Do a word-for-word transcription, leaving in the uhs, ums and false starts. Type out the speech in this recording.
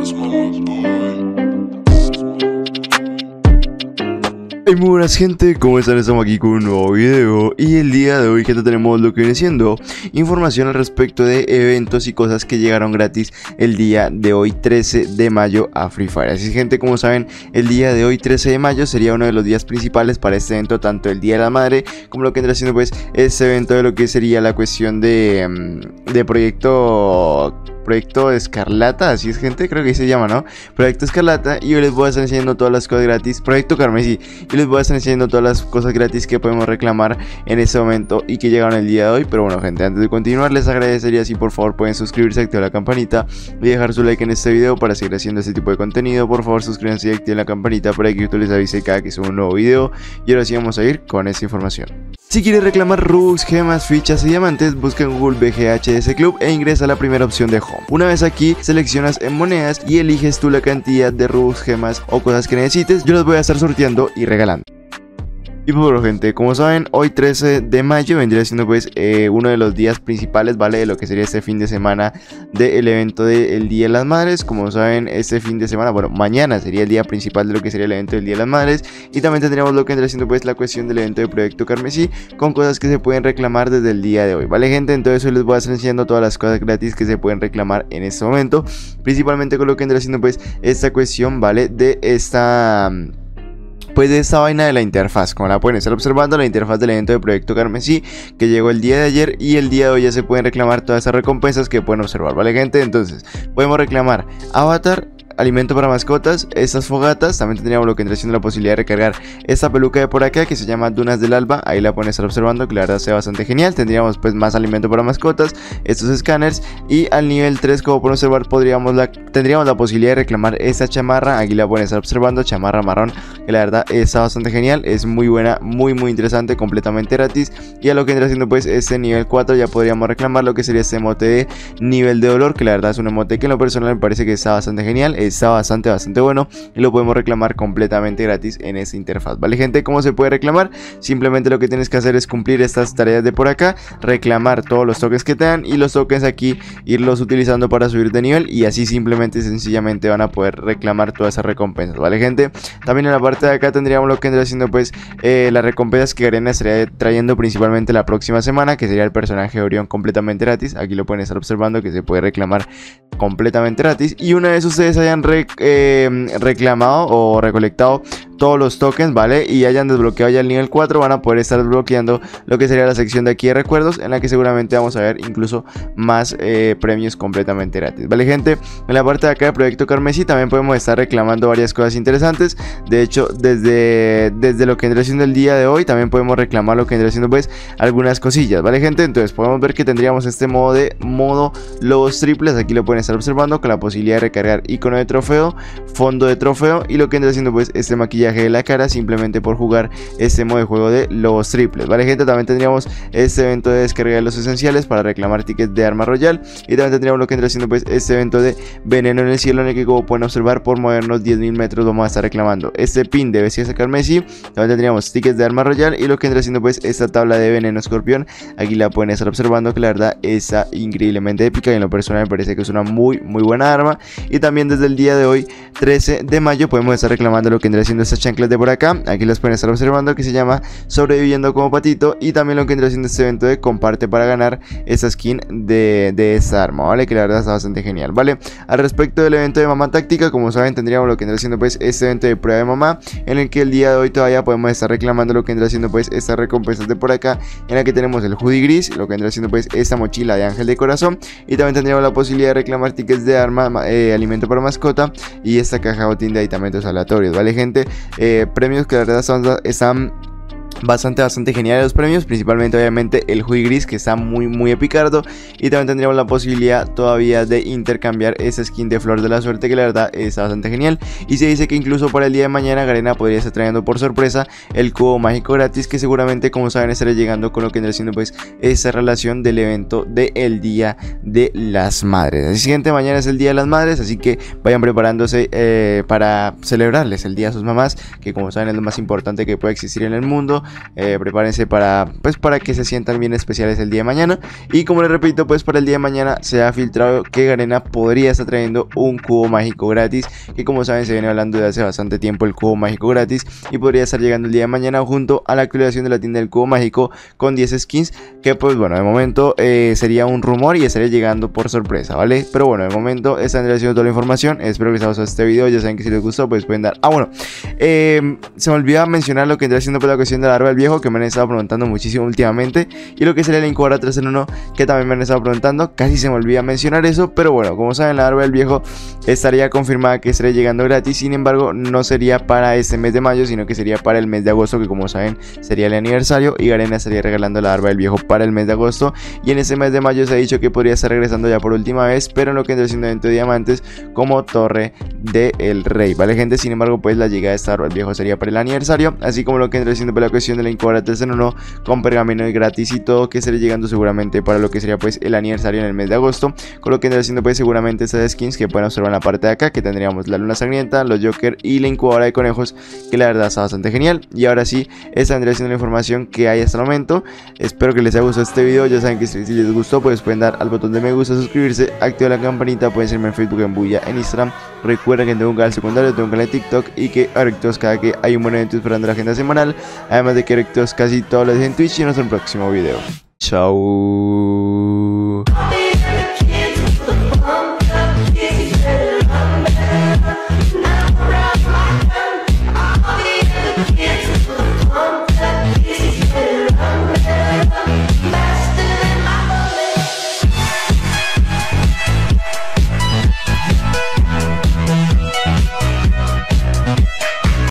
Hey, muy buenas gente, ¿cómo están? Estamos aquí con un nuevo video y el día de hoy, gente, tenemos lo que viene siendo información al respecto de eventos y cosas que llegaron gratis el día de hoy, trece de mayo, a Free Fire. Así, gente, como saben, el día de hoy, trece de mayo, sería uno de los días principales para este evento, tanto el Día de la Madre como lo que vendrá siendo pues este evento de lo que sería la cuestión de, de proyecto... Proyecto Escarlata, así es, gente, creo que se llama, ¿no? Proyecto Escarlata. Y yo les voy a estar enseñando todas las cosas gratis. Proyecto Carmesí. Y les voy a estar enseñando todas las cosas gratis que podemos reclamar en este momento y que llegaron el día de hoy. Pero bueno, gente, antes de continuar, les agradecería si por favor pueden suscribirse, activar la campanita y dejar su like en este video para seguir haciendo este tipo de contenido. Por favor, suscríbanse y activen la campanita para que YouTube les avise cada que suba un nuevo video. Y ahora sí vamos a ir con esta información. Si quieres reclamar Robux, gemas, fichas y diamantes, busca en Google B G H S Club e ingresa a la primera opción de Home. Una vez aquí, seleccionas en monedas y eliges tú la cantidad de Robux, gemas o cosas que necesites. Yo los voy a estar sorteando y regalando. Y pues bueno, gente, como saben, hoy trece de mayo vendría siendo pues eh, uno de los días principales, ¿vale? De lo que sería este fin de semana del evento del Día de las Madres. Como saben, este fin de semana, bueno, mañana sería el día principal de lo que sería el evento del Día de las Madres. Y también tendríamos lo que vendría siendo pues la cuestión del evento de Proyecto Carmesí, con cosas que se pueden reclamar desde el día de hoy, ¿vale, gente? Entonces hoy les voy a estar enseñando todas las cosas gratis que se pueden reclamar en este momento, principalmente con lo que vendría siendo pues esta cuestión, ¿vale? De esta... pues de esta vaina de la interfaz. Como la pueden estar observando, la interfaz del evento de Proyecto Carmesí, que llegó el día de ayer, y el día de hoy ya se pueden reclamar todas esas recompensas que pueden observar, ¿vale, gente? Entonces podemos reclamar avatar, alimento para mascotas, estas fogatas. También tendríamos lo que vendría siendo la posibilidad de recargar esta peluca de por acá que se llama Dunas del Alba. Ahí la pueden estar observando, que la verdad sea bastante genial. Tendríamos pues más alimento para mascotas, estos escáneres, y al nivel tres, como pueden observar, podríamos la, tendríamos la posibilidad de reclamar esta chamarra. Aquí la pueden estar observando, chamarra marrón, que la verdad está bastante genial, es muy buena, muy muy interesante, completamente gratis. Y a lo que vendría siendo pues este nivel cuatro ya podríamos reclamar lo que sería este emote de nivel de dolor, que la verdad es un emote que en lo personal me parece que está bastante genial, está bastante bastante bueno y lo podemos reclamar completamente gratis en esta interfaz, ¿vale, gente? ¿Cómo se puede reclamar? Simplemente lo que tienes que hacer es cumplir estas tareas de por acá, reclamar todos los tokens que te dan, y los tokens aquí irlos utilizando para subir de nivel, y así simplemente sencillamente van a poder reclamar todas esas recompensas, ¿vale, gente? También en la parte de acá tendríamos lo que vendría siendo pues eh, las recompensas que Garena estaría trayendo principalmente la próxima semana, que sería el personaje de Orión completamente gratis. Aquí lo pueden estar observando, que se puede reclamar completamente gratis, y una vez ustedes hayan re, eh, reclamado o recolectado todos los tokens, ¿vale? Y hayan desbloqueado ya el nivel cuatro, van a poder estar desbloqueando lo que sería la sección de aquí de recuerdos, en la que seguramente vamos a ver incluso más eh, premios completamente gratis, ¿vale, gente? En la parte de acá de Proyecto Carmesí también podemos estar reclamando varias cosas interesantes. De hecho, desde, desde lo que vendría siendo el día de hoy, también podemos reclamar lo que vendría siendo pues algunas cosillas, ¿vale, gente? Entonces podemos ver que tendríamos este modo de modo lobos triples. Aquí lo pueden estar observando, con la posibilidad de recargar icono de trofeo, fondo de trofeo, y lo que vendría siendo pues este maquillaje de la cara, simplemente por jugar este modo de juego de lobos triples, ¿vale, gente? También tendríamos este evento de descarga de los esenciales para reclamar tickets de arma royal, y también tendríamos lo que vendría siendo pues este evento de veneno en el cielo, en el que, como pueden observar, por movernos diez mil metros vamos a estar reclamando este pin de bestias Carmesí. También tendríamos tickets de arma royal y lo que vendría siendo pues esta tabla de veneno escorpión. Aquí la pueden estar observando, que la verdad está increíblemente épica y en lo personal me parece que es una muy muy buena arma. Y también desde el día de hoy, trece de mayo, podemos estar reclamando lo que vendría siendo estas chanclas de por acá. Aquí las pueden estar observando, que se llama Sobreviviendo como Patito, y también lo que vendría siendo este evento de comparte para ganar esta skin de, de esta arma, ¿vale? Que la verdad está bastante genial, ¿vale? Al respecto del evento de mamá táctica, como saben, tendríamos lo que vendría siendo pues este evento de prueba de mamá, en el que el día de hoy todavía podemos estar reclamando lo que vendría siendo pues estas recompensas de por acá, en la que tenemos el hoodie gris, lo que vendría siendo pues esta mochila de ángel de corazón, y también tendríamos la posibilidad de reclamar tickets de arma, eh, alimento para mascota, y esta caja botín de aditamentos aleatorios, ¿vale, gente? Eh, premios que la verdad están, están bastante bastante geniales los premios, principalmente obviamente el hoodie gris, que está muy muy epicardo, y también tendríamos la posibilidad todavía de intercambiar esa skin de flor de la suerte, que la verdad está bastante genial. Y se dice que incluso para el día de mañana Garena podría estar trayendo por sorpresa el cubo mágico gratis, que seguramente, como saben, estará llegando con lo que vendrá siendo pues esa relación del evento del Día de las Madres. Así, gente, mañana es el Día de las Madres, así que vayan preparándose eh, para celebrarles el día a sus mamás, que como saben es lo más importante que puede existir en el mundo. eh, prepárense para, pues, para que se sientan bien especiales el día de mañana. Y como les repito, pues para el día de mañana se ha filtrado que Garena podría estar trayendo un cubo mágico gratis, que como saben se viene hablando de hace bastante tiempo el cubo mágico gratis, y podría estar llegando el día de mañana junto a la actualización de la tienda del cubo mágico con diez skins, que pues bueno, de momento eh, sería un rumor y estaría llegando por sorpresa, ¿vale? Pero bueno, de momento están haciendo toda la información. Espero que les haya gustado este video. Ya saben que si les gustó pues pueden dar... Ah bueno, eh, se me olvidó mencionar lo que entré haciendo por la cuestión de la barba del viejo, que me han estado preguntando muchísimo últimamente, y lo que sería la incubadora tres en uno, que también me han estado preguntando. Casi se me olvida mencionar eso, pero bueno, como saben, la barba del viejo estaría confirmada que estaría llegando gratis. Sin embargo, no sería para este mes de mayo, sino que sería para el mes de agosto, que como saben sería el aniversario, y Garena estaría regalando la barba del viejo para el mes de agosto. Y en ese mes de mayo se ha dicho que podría estar regresando ya por última vez, pero en lo que entra haciendo evento de diamantes como Torre del Rey, ¿vale, gente? Sin embargo, pues la llegada de esta barba del viejo sería para el aniversario, así como lo que entra haciendo por la cuestión de la incubadora tres en uno con pergamino y gratis y todo, que estaría llegando seguramente para lo que sería pues el aniversario en el mes de agosto, con lo que entra haciendo pues seguramente estas skins que pueden observar en la parte de acá, que tendríamos la luna sangrienta, los Joker y la incubadora de conejos, que la verdad está bastante genial. Y ahora sí, esta vendría siendo la información que hay hasta el momento. Espero que les haya gustado este video. Ya saben que si les gustó pues pueden dar al botón de me gusta, suscribirse, activar la campanita, pueden seguirme en Facebook, en Bulla, en Instagram. Recuerden que tengo un canal secundario, tengo un canal de TikTok, y que Rectos cada que hay un buen evento esperando la agenda semanal, además de que Rectos casi todos los días en Twitch. Y nos vemos en el próximo video. Chao.